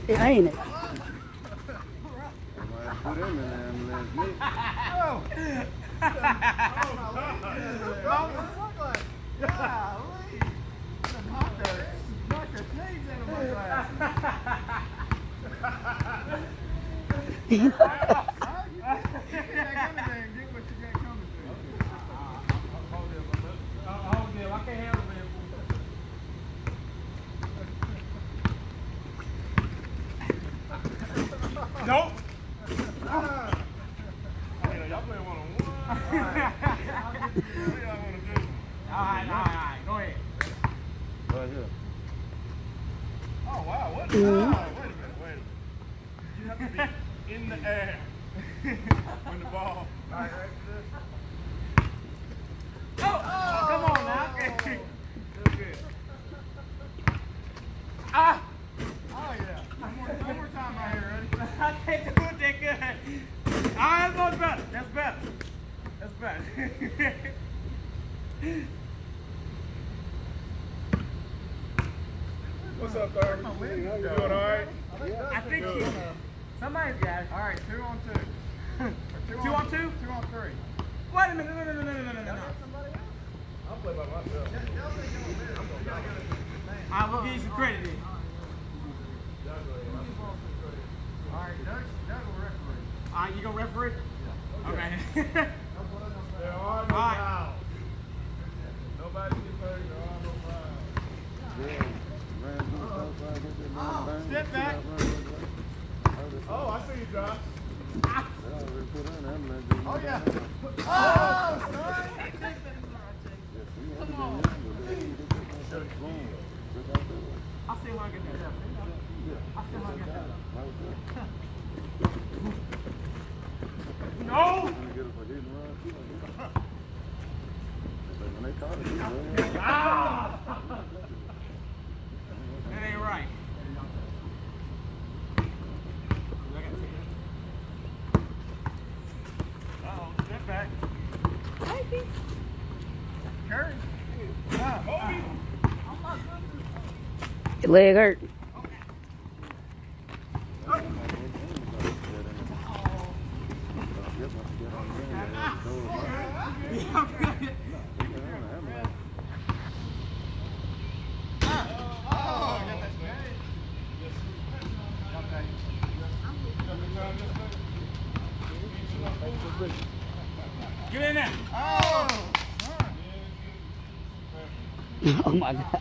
ain't it? Put him in there and let me. Nope. Y'all play one-on-one. All right. Go ahead. Right here. Oh, wow. What? Mm-hmm. Wait a minute. You have to be in the air when the ball. All right, right to this. Oh, come on now. Okay. Good. Ah! Oh, yeah. One more time right here, ready? I can't do it that good. All right, that's better. That's better. What's up, Thurman? You doing all right? I think somebody's got it. All right, 2 on 2. 2 on 2? 2 on 3. Wait a minute. No. I'll play by myself. I will give you some credit then. All right, Doug will referee. All right, you gonna referee? Yeah. Okay. There are no fouls. Nobody gets hurt. There are no fouls. Step back. Oh, I see you, Josh. Oh, yeah. Oh, son. Come on. I'll see when I get that. No! That ain't right. Uh-oh, step back. Curry. Your leg hurt. Get in there. Oh my God.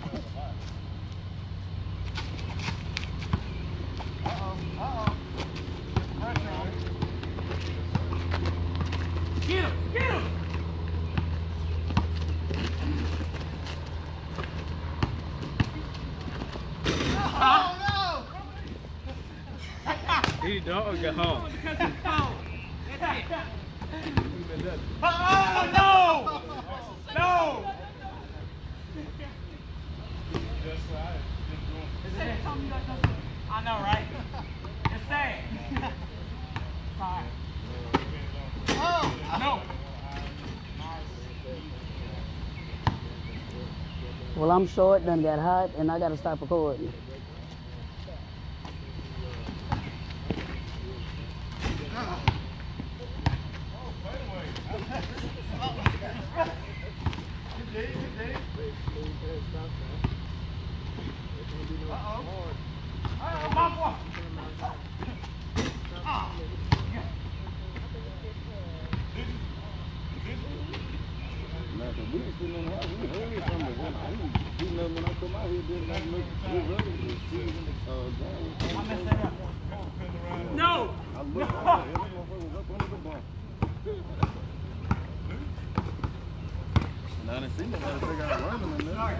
Get him. He don't go home. Oh, no! No! I know, right? It's sad. Fine. Oh! No! Well, I'm short, done got hot, and I gotta stop recording. No! Now they see nobody figure out running in there.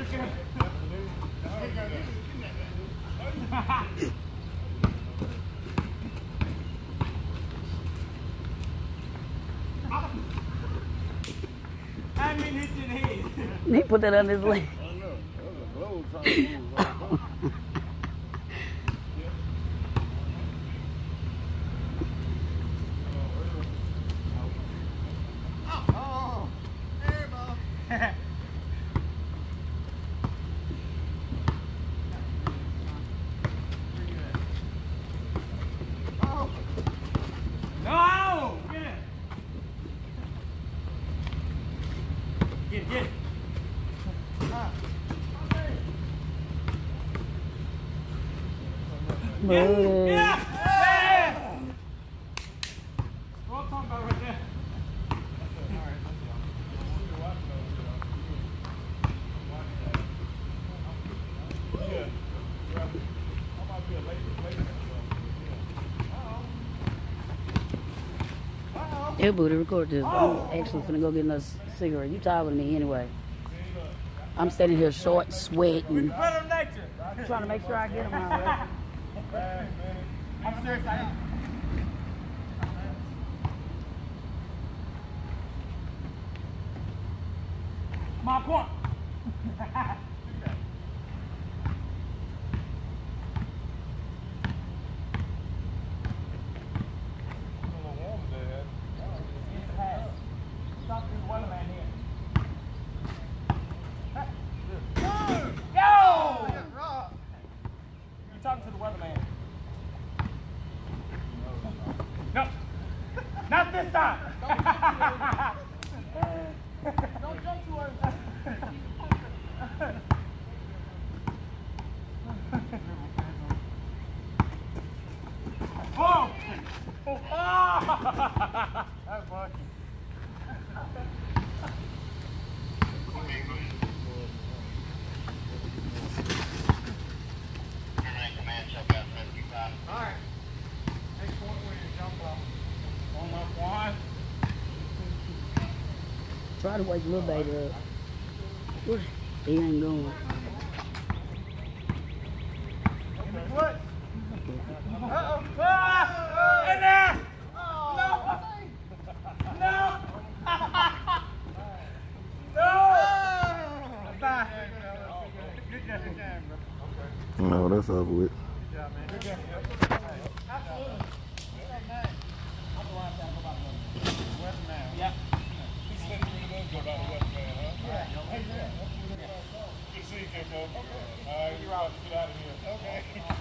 I mean, hit your head. He put that on his leg. I don't know. That was a globe trying to move right there. Booty. Yeah! Yeah! What I'm talking about right there. Yeah, Booty, record this. I'm actually finna go get another cigarette. You tired with me anyway. I'm standing here short, sweating. Trying to make sure I get them all right. I'm serious. My point. Stop this weatherman here. Yo! You're talking to the weatherman. No. Not this time. Don't jump too early. Oh! That's lucky. Alright. Next point where you jump off. On my quad. Try to wake little baby up. He ain't going. In the foot. Uh-oh. Ah! In there! No! No! No! Bye. Good job, bro. No, that's over with. Good job, man. Good job. Absolutely. Yeah. He said he really does go about the West Man, huh? Yeah. Good to see you, Kinko. All right, you're out to get out of here. Okay.